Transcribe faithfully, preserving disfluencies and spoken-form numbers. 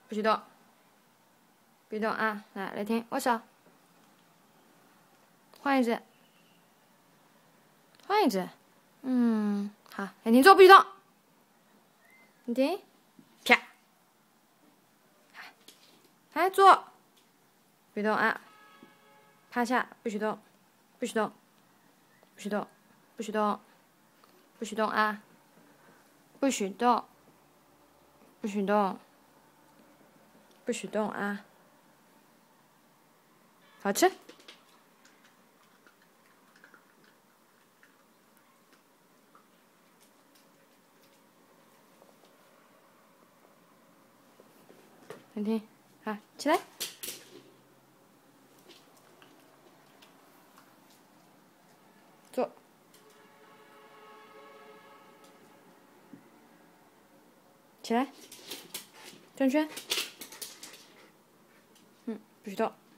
不许动，不许动啊！来，来听，握手，换一只，换一只，嗯，好，来听，坐，不许动，你听，啪，来坐，不许动啊，趴下，不许动，不许动，不许动，不许动，不许动啊，不许动，不许动。不许动啊！好吃。听听，好，起来。坐。起来。转圈。嗯，不许动。